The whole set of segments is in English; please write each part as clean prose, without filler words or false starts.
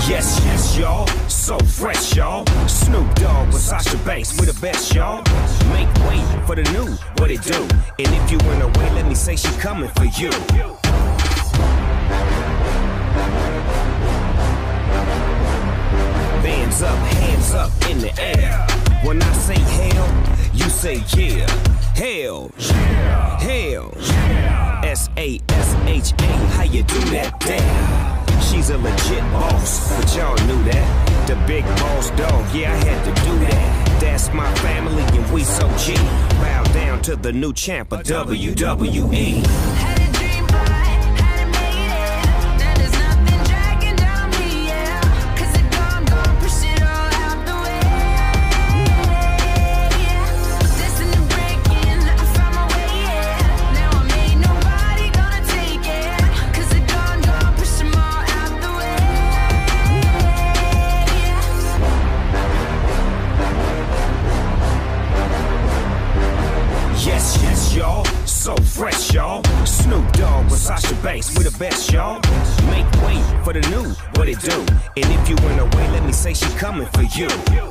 Yes, yes, y'all, so fresh, y'all. Snoop Dogg with Sasha Banks, we the best, y'all. Make way for the new, what it do? And if you went away, let me say she coming for you. Hands up in the air. When I say hell, you say yeah. Hell, yeah. Hell, yeah. S-A-S-H-A, how you do that there? She's a legit boss, but y'all knew that. The big boss dog, yeah, I had to do that. That's my family and we so G. Bow down to the new champ of WWE. So fresh, y'all. Snoop Dogg with Sasha Banks, we the best, y'all. Make way for the new, what it do? And if you went away, let me say she coming for you.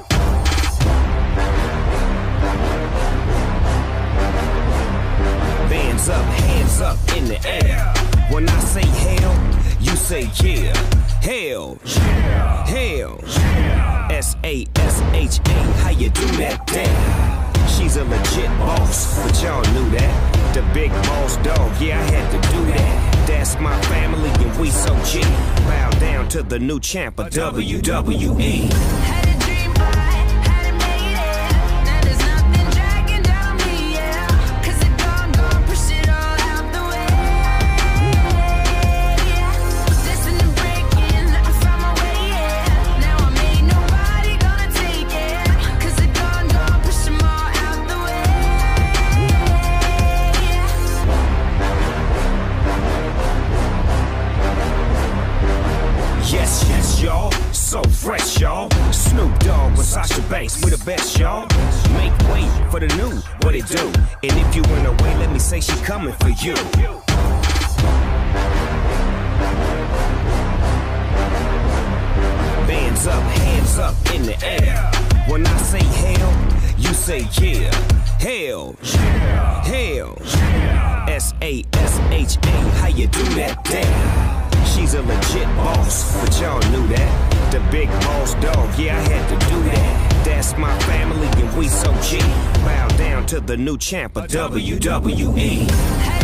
Hands up in the air. When I say hell, you say yeah. Hell, yeah. Hell, yeah. S-A-S-H-A, how you do that there? She's a legit boss, but y'all knew that. The big boss dog, yeah, I had to do that. That's my family and we so G. Bow down to the new champ of WWE. Y'all, so fresh, y'all. Snoop Dogg with Sasha Banks, we the best, y'all. Make way for the new, what it do? And if you went away, let me say she coming for you. Hands up in the air. When I say hell, you say yeah. Hell, yeah. Hell, yeah. S-A-S-H-A, how you do that there? She's a legit boss, but y'all knew that. The big boss dog, yeah, I had to do that. That's my family and we so G. Bow down to the new champ of WWE.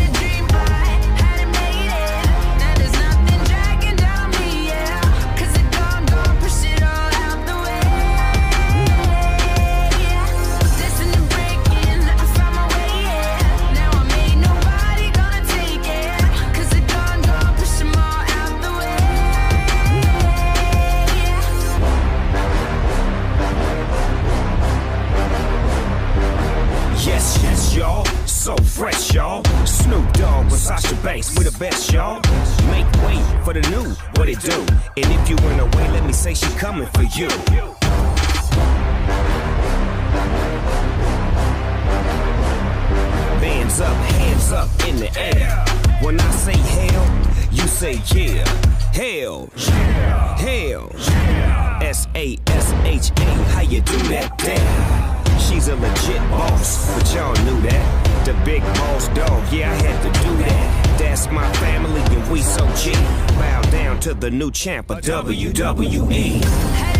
Y'all, so fresh, y'all. Snoop Dogg with Sasha Banks, we the best, y'all. Make way for the new, what it do? And if you went away, let me say she coming for you. Hands up in the air. When I say hell, you say yeah. Hell, yeah. Hell, yeah. S-A-S-H-A, how you do that there? She's a legit boss, but y'all knew that. The big boss dog, yeah, I had to do that. That's my family and we so G. Bow down to the new champ of WWE.